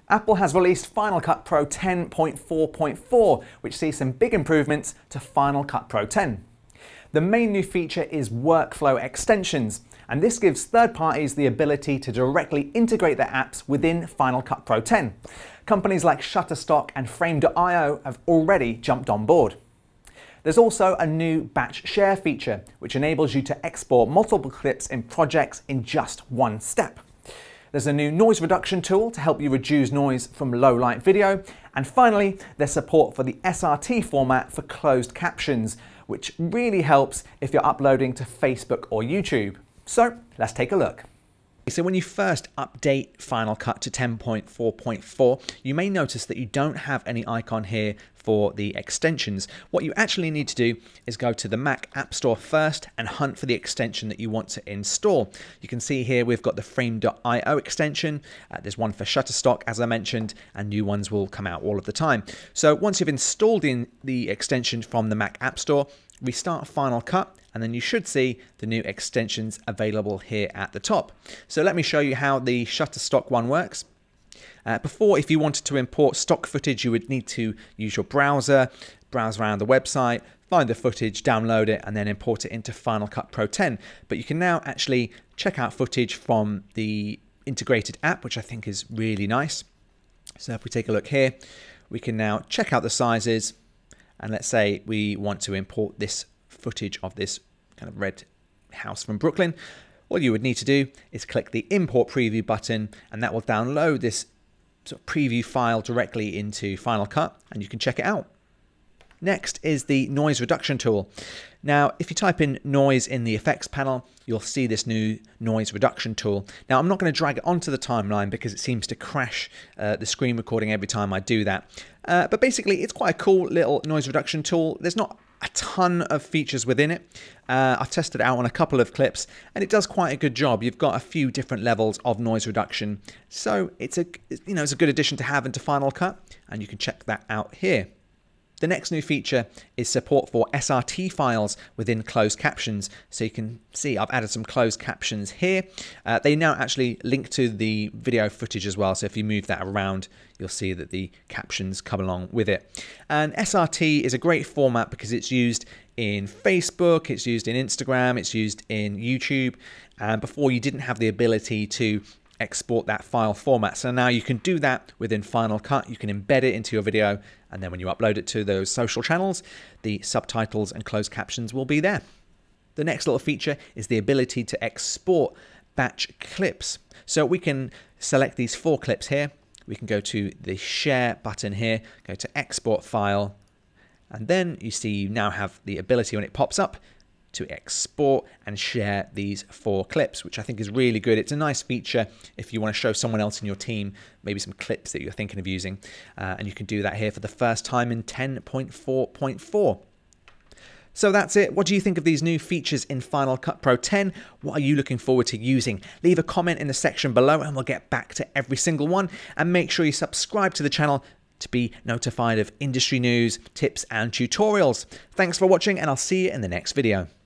Apple has released Final Cut Pro 10.4.4, which sees some big improvements to Final Cut Pro 10. The main new feature is workflow extensions, and this gives third parties the ability to directly integrate their apps within Final Cut Pro 10. Companies like ShutterStock and Frame.io have already jumped on board. There's also a new batch share feature, which enables you to export multiple clips in projects in just one step. There's a new noise reduction tool to help you reduce noise from low light video. And finally, there's support for the SRT format for closed captions, which really helps if you're uploading to Facebook or YouTube. So let's take a look. So when you first update Final Cut to 10.4.4, you may notice that you don't have any icon here for the extensions. What you actually need to do is go to the Mac App Store first and hunt for the extension that you want to install. You can see here we've got the Frame.io extension. There's one for ShutterStock, as I mentioned, and new ones will come out all of the time. So once you've installed in the extension from the Mac App Store, restart Final Cut, and then you should see the new extensions available here at the top. So let me show you how the ShutterStock one works. Before, if you wanted to import stock footage, you would need to use your browser, browse around the website, find the footage, download it, and then import it into Final Cut Pro 10. But you can now actually check out footage from the integrated app, which I think is really nice. So if we take a look here, we can now check out the sizes. And let's say we want to import this footage of this kind of red house from Brooklyn. All you would need to do is click the Import Preview button, and that will download this sort of preview file directly into Final Cut, and you can check it out. Next is the noise reduction tool. Now, if you type in noise in the effects panel, you'll see this new noise reduction tool. Now, I'm not going to drag it onto the timeline because it seems to crash the screen recording every time I do that. But basically, it's quite a cool little noise reduction tool. There's not a ton of features within it. I've tested it out on a couple of clips, and it does quite a good job. You've got a few different levels of noise reduction, so it's a good addition to have into Final Cut, and you can check that out here. The next new feature is support for SRT files within closed captions. So you can see I've added some closed captions here. They now actually link to the video footage as well. So if you move that around, you'll see that the captions come along with it. And SRT is a great format because it's used in Facebook, it's used in Instagram, it's used in YouTube. And before, you didn't have the ability to export that file format. So now you can do that within Final Cut. You can embed it into your video, and then when you upload it to those social channels, the subtitles and closed captions will be there. The next little feature is the ability to export batch clips. So we can select these 4 clips here. We can go to the share button here, go to export file, and then you see you now have the ability when it pops up to export and share these 4 clips, which I think is really good. It's a nice feature if you want to show someone else in your team maybe some clips that you're thinking of using, and you can do that here for the first time in 10.4.4. So that's it. What do you think of these new features in Final Cut Pro 10? What are you looking forward to using? Leave a comment in the section below and we'll get back to every single one, and make sure you subscribe to the channel to be notified of industry news, tips and tutorials. Thanks for watching, and I'll see you in the next video.